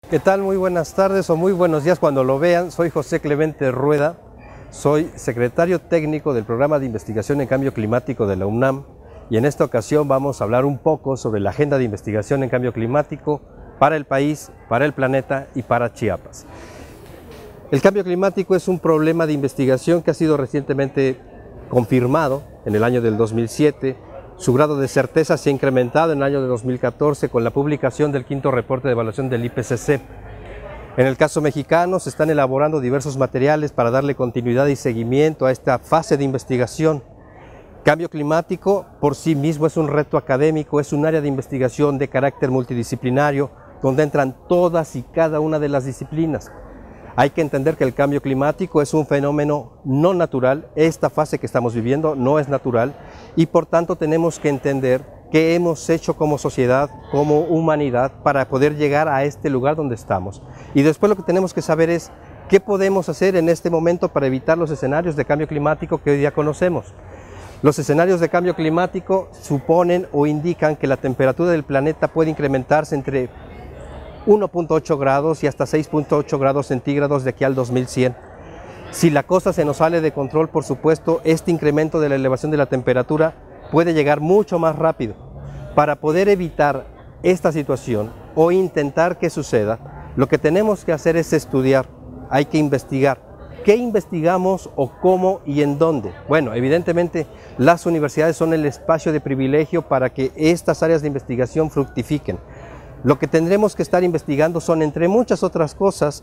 ¿Qué tal? Muy buenas tardes o muy buenos días cuando lo vean. Soy José Clemente Rueda, soy secretario técnico del Programa de Investigación en Cambio Climático de la UNAM y en esta ocasión vamos a hablar un poco sobre la agenda de investigación en cambio climático para el país, para el planeta y para Chiapas. El cambio climático es un problema de investigación que ha sido recientemente confirmado en el año del 2007. Su grado de certeza se ha incrementado en el año de 2014 con la publicación del quinto reporte de evaluación del IPCC. En el caso mexicano se están elaborando diversos materiales para darle continuidad y seguimiento a esta fase de investigación. Cambio climático por sí mismo es un reto académico, es un área de investigación de carácter multidisciplinario donde entran todas y cada una de las disciplinas. Hay que entender que el cambio climático es un fenómeno no natural, esta fase que estamos viviendo no es natural y por tanto tenemos que entender qué hemos hecho como sociedad, como humanidad para poder llegar a este lugar donde estamos. Y después lo que tenemos que saber es qué podemos hacer en este momento para evitar los escenarios de cambio climático que hoy día conocemos. Los escenarios de cambio climático suponen o indican que la temperatura del planeta puede incrementarse entre 1.8 grados y hasta 6.8 grados centígrados de aquí al 2100. Si la cosa se nos sale de control, por supuesto, este incremento de la elevación de la temperatura puede llegar mucho más rápido. Para poder evitar esta situación o intentar que suceda, lo que tenemos que hacer es estudiar, hay que investigar. ¿Qué investigamos o cómo y en dónde? Bueno, evidentemente las universidades son el espacio de privilegio para que estas áreas de investigación fructifiquen. Lo que tendremos que estar investigando son, entre muchas otras cosas,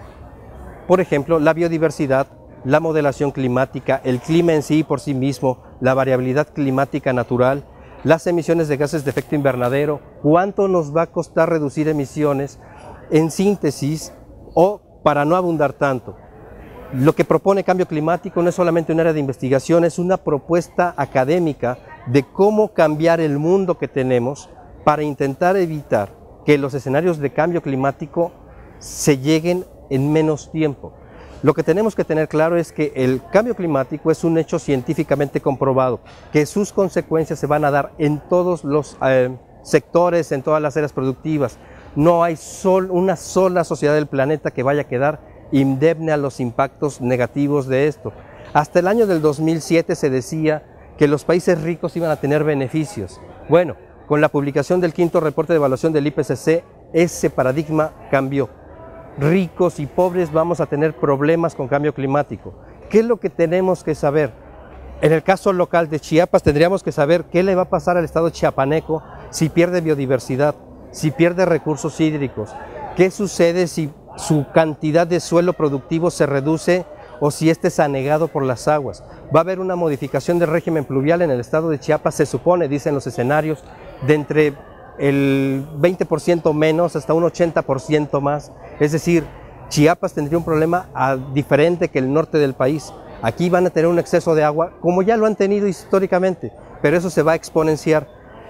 por ejemplo, la biodiversidad, la modelación climática, el clima en sí por sí mismo, la variabilidad climática natural, las emisiones de gases de efecto invernadero, cuánto nos va a costar reducir emisiones, en síntesis o para no abundar tanto. Lo que propone Cambio Climático no es solamente un área de investigación, es una propuesta académica de cómo cambiar el mundo que tenemos para intentar evitar que los escenarios de cambio climático se lleguen en menos tiempo. Lo que tenemos que tener claro es que el cambio climático es un hecho científicamente comprobado, que sus consecuencias se van a dar en todos los sectores, en todas las áreas productivas. No hay una sola sociedad del planeta que vaya a quedar indemne a los impactos negativos de esto. Hasta el año del 2007 se decía que los países ricos iban a tener beneficios. Bueno, con la publicación del quinto reporte de evaluación del IPCC, ese paradigma cambió. Ricos y pobres vamos a tener problemas con cambio climático. ¿Qué es lo que tenemos que saber? En el caso local de Chiapas tendríamos que saber qué le va a pasar al estado chiapaneco si pierde biodiversidad, si pierde recursos hídricos, qué sucede si su cantidad de suelo productivo se reduce o si este es anegado por las aguas. Va a haber una modificación del régimen pluvial en el estado de Chiapas, se supone, dicen los escenarios, de entre el 20% menos hasta un 80% más. Es decir, Chiapas tendría un problema diferente que el norte del país. Aquí van a tener un exceso de agua, como ya lo han tenido históricamente, pero eso se va a exponenciar.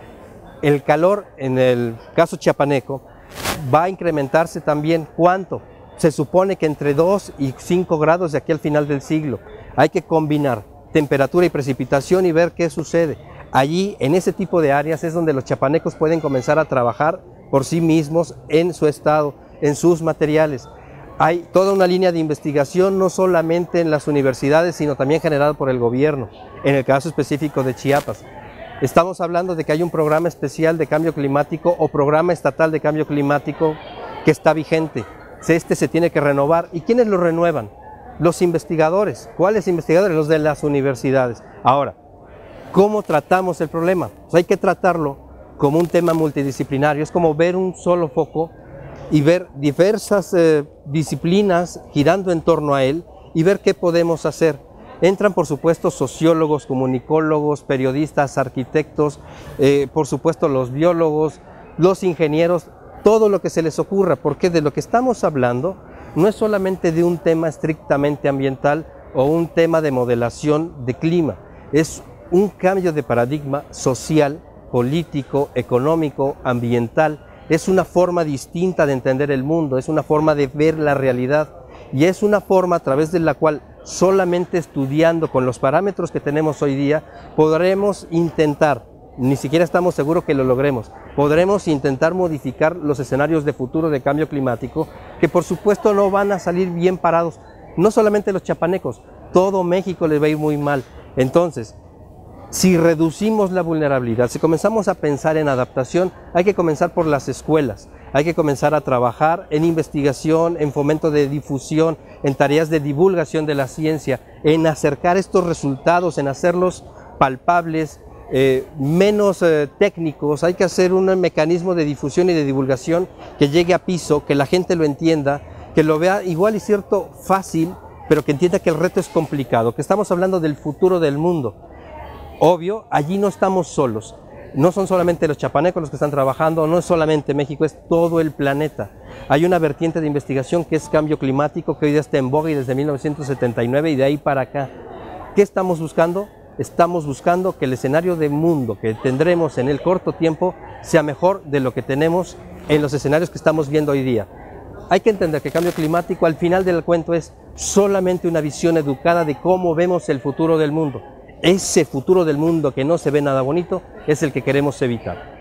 El calor, en el caso chiapaneco, va a incrementarse también. ¿Cuánto? Se supone que entre 2 y 5 grados de aquí al final del siglo. Hay que combinar temperatura y precipitación y ver qué sucede. Allí, en ese tipo de áreas, es donde los chiapanecos pueden comenzar a trabajar por sí mismos en su estado, en sus materiales. Hay toda una línea de investigación, no solamente en las universidades, sino también generada por el gobierno, en el caso específico de Chiapas. Estamos hablando de que hay un programa especial de cambio climático o programa estatal de cambio climático que está vigente. Este se tiene que renovar. ¿Y quiénes lo renuevan? Los investigadores. ¿Cuáles investigadores? Los de las universidades. Ahora, ¿cómo tratamos el problema? Pues hay que tratarlo como un tema multidisciplinario. Es como ver un solo foco y ver diversas disciplinas girando en torno a él y ver qué podemos hacer. Entran, por supuesto, sociólogos, comunicólogos, periodistas, arquitectos, por supuesto los biólogos, los ingenieros, todo lo que se les ocurra, porque de lo que estamos hablando no es solamente de un tema estrictamente ambiental o un tema de modelación de clima, es un cambio de paradigma social, político, económico, ambiental, es una forma distinta de entender el mundo, es una forma de ver la realidad y es una forma a través de la cual solamente estudiando con los parámetros que tenemos hoy día podremos intentar ni siquiera estamos seguros que lo logremos. Podremos intentar modificar los escenarios de futuro de cambio climático, que por supuesto no van a salir bien parados, no solamente los chapanecos, todo México les va a ir muy mal. Entonces, si reducimos la vulnerabilidad, si comenzamos a pensar en adaptación, hay que comenzar por las escuelas, hay que comenzar a trabajar en investigación, en fomento de difusión, en tareas de divulgación de la ciencia, en acercar estos resultados, en hacerlos palpables, menos técnicos. Hay que hacer un mecanismo de difusión y de divulgación que llegue a piso, que la gente lo entienda, que lo vea igual y cierto fácil, pero que entienda que el reto es complicado, que estamos hablando del futuro del mundo. Obvio, allí no estamos solos, no son solamente los chapanecos los que están trabajando, no es solamente México, es todo el planeta. Hay una vertiente de investigación que es cambio climático, que hoy día está en boga y desde 1979 y de ahí para acá. ¿Qué estamos buscando? Estamos buscando que el escenario de mundo que tendremos en el corto tiempo sea mejor de lo que tenemos en los escenarios que estamos viendo hoy día. Hay que entender que el cambio climático al final del cuento es solamente una visión educada de cómo vemos el futuro del mundo. Ese futuro del mundo que no se ve nada bonito es el que queremos evitar.